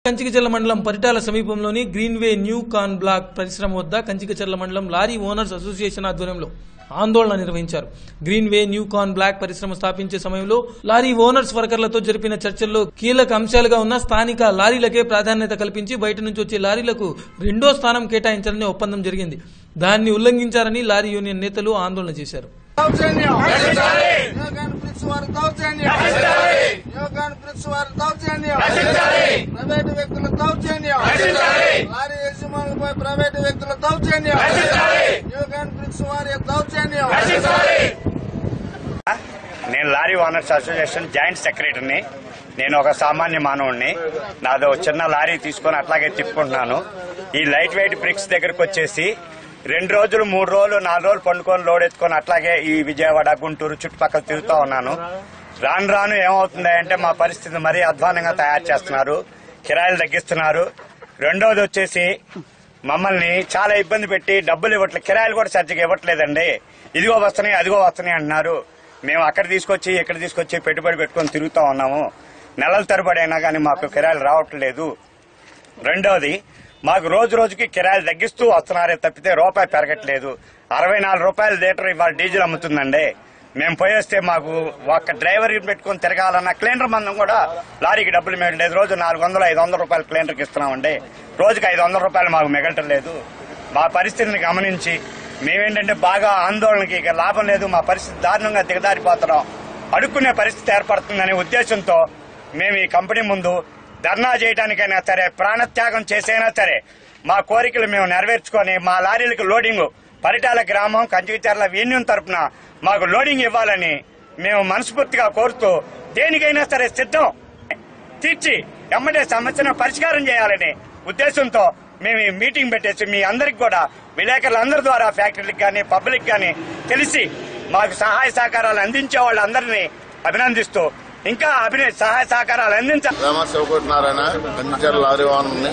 కంచికచర్ల మండలం పరిటాల సమీపంలోని Greenway new corn black పరిశ్రమ వద్ద కంచికచర్ల మండలం లారీ ఓనర్స్ అసోసియేషన్ ఆధ్వర్యంలో ఆందోళన నిర్వహించారు. గ్రీన్వే న్యూ కార్న్ బ్లాక్ పరిశ్రమ స్థాపించే సమయంలో లారీ ఓనర్స్ వర్కర్లతో జరిపిన చర్చల్లో కీలక అంశాలుగా ఉన్న స్థానిక లారీలకే ప్రాధాన్యత కల్పించి బయట నుంచి వచ్చే లారీలకు రెండో స్థానం కేటాయించాలని ఒప్పందం జరిగింది. దాన్ని ఉల్లంఘించారని లారీ యూనియన్ నేతలు ఆందోళన చేశారు. ప్రైవేటు వ్యక్తుల దౌర్జన్యం, లారీ యజమానులపై ప్రైవేటు వ్యక్తుల దౌర్జన్యం, న్యూగాన్ బ్రిక్స్ వారి దౌర్జన్యం. నేను లారీ ఓనర్స్ అసోసియేషన్ జాయింట్ సెక్రటరీని. నేను ఒక సామాన్య మానవుడిని. నాదో చిన్న లారీ తీసుకుని అట్లాగే తిప్పుకుంటున్నాను. ఈ లైట్ వెయిట్ బ్రిక్స్ దగ్గరకు వచ్చేసి 2 రోజులు 3 రోజులు 4 రోజులు పండుకొని లోడ్ ఎత్తుకొని అట్లాగే ఈ విజయవాడ గుంటూరు చుట్టుపక్కల తిరుగుతూ ఉన్నాను. రాను రాను ఏమవుతుందంటే మా పరిస్థితి మరీ అధ్వానంగా తయారు చేస్తున్నారు. కిరాయిలు తగ్గిస్తున్నారు. రెండోది వచ్చేసి మమ్మల్ని చాలా ఇబ్బంది పెట్టి డబ్బులు ఇవ్వట్లేదు. కిరాయిలు కూడా సరిగ్గా ఇవ్వట్లేదండి. ఇదిగో వస్తున్నాయి అదిగో వస్తున్నాయి అంటున్నారు. మేము అక్కడ తీసుకొచ్చి ఇక్కడ తీసుకొచ్చి పెట్టుబడి పెట్టుకొని తిరుగుతూ ఉన్నాము. నెలల తరబడి అయినా కానీ మాకు కిరాయిలు రావట్లేదు. రెండోది మాకు రోజు రోజుకి కిరాయిలు తగ్గిస్తూ వస్తున్నారే తప్పితే రూపాయి పెరగట్లేదు. 64 రూపాయల లీటర్ ఇవాళ డీజిల్ అమ్ముతుందండి. మేము పోయేస్తే మాకు ఒక్క డ్రైవర్ పెట్టుకుని తిరగాలన్న క్లీనర్ మందం కూడా లారీకి డబ్బులు మిగలలేదు. రోజు 400-500 రూపాయలు క్లీనర్కి ఇస్తున్నామండి. రోజుకి 500 రూపాయలు మాకు మిగలటం లేదు. మా పరిస్థితిని గమనించి మేమేంటంటే బాగా ఆందోళనకి ఇక లాభం లేదు, మా పరిస్థితి దారుణంగా దిగదారిపోతున్నాం, అడుక్కునే పరిస్థితి ఏర్పడుతుందనే ఉద్దేశంతో మేము ఈ కంపెనీ ముందు ధర్నా చేయడానికైనా సరే, ప్రాణత్యాగం చేసైనా సరే మా కోరికలు మేము నెరవేర్చుకొని మా లారీలకు లోడింగ్ పరిటాల గ్రామం కంచికచర్ల యూనియన్ తరఫున మాకు లోడింగ్ ఇవ్వాలని మేము మనస్ఫూర్తిగా కోరుతూ దేనికైనా సరే సిద్ధం తీర్చి ఎమ్మటే సమస్యను పరిష్కారం చేయాలని ఉద్దేశంతో మేము ఈ మీటింగ్ పెట్టేసి మీ అందరికి కూడా విలేకరులందరి ద్వారా ఫ్యాక్టరీలకు కానీ పబ్లిక్ కానీ తెలిసి మాకు సహాయ సహకారాలు అందించే వాళ్ళందరినీ అభినందిస్తూ ఇంకా సహాయ సహకారాలు అందించాలి. నారాయణ కంచికచర్ల లారీ ఓనర్ని.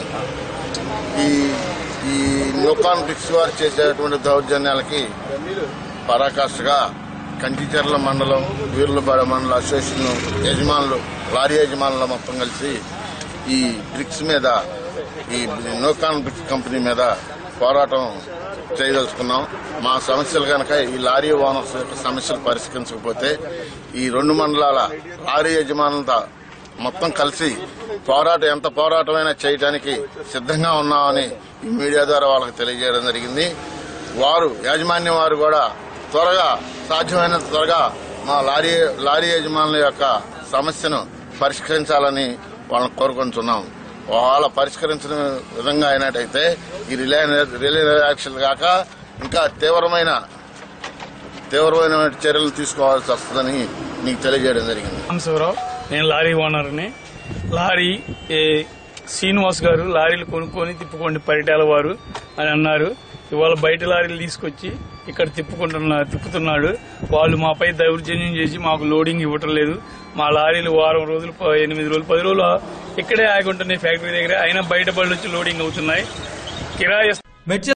ఈ న్యూకాన్ బ్రిక్స్ వారు చేసేటువంటి దౌర్జన్యాలకి పరాకాష్ఠగా కంచికచర్ల మండలం వీర్లపాడ మండల అసోసియేషన్ యజమానులు, లారీ యజమానులు మొత్తం కలిసి ఈ బ్రిక్స్ మీద, ఈ న్యూకాన్ బ్రిక్స్ కంపెనీ మీద పోరాటం చేయదలుచుకున్నాం. మా సమస్యలు కనుక ఈ లారీ ఓనర్స్ యొక్క సమస్యలు పరిష్కరించకపోతే ఈ 2 మండలాల లారీ యజమానులతో మొత్తం కలిసి ఎంత పోరాటమైనా చేయడానికి సిద్ధంగా ఉన్నామని ఈ మీడియా ద్వారా వాళ్ళకి తెలియజేయడం జరిగింది. యాజమాన్యం వారు కూడా సాధ్యమైనంత త్వరగా మా లారీ యజమానుల యొక్క సమస్యను పరిష్కరించాలని వాళ్ళని కోరుకుంటున్నాం. వాళ్ళ పరిష్కరించిన విధంగా అయినట్టయితే ఈ రిలే యాక్షన్ కాక ఇంకా తీవ్రమైన చర్యలు తీసుకోవాల్సి వస్తుందని నీకు తెలియజేయడం జరిగింది. నేను లారీ ఓనర్ని. లారీ శ్రీనివాస్ గారు లారీలు కొనుక్కొని తిప్పుకోండి పరిటాల వారు అని అన్నారు. ఇవాళ బయట లారీలు తీసుకొచ్చి ఇక్కడ తిప్పుతున్నాడు. వాళ్ళు మాపై దౌర్జన్యం చేసి మాకు లోడింగ్ ఇవ్వటం లేదు. మా లారీలు వారం రోజులు 8 రోజులు 10 రోజులు ఇక్కడే ఆగి ఉంటున్నాయి ఫ్యాక్టరీ దగ్గర. అయినా బయట బళ్ళు వచ్చి లోడింగ్ అవుతున్నాయి. కిరాయి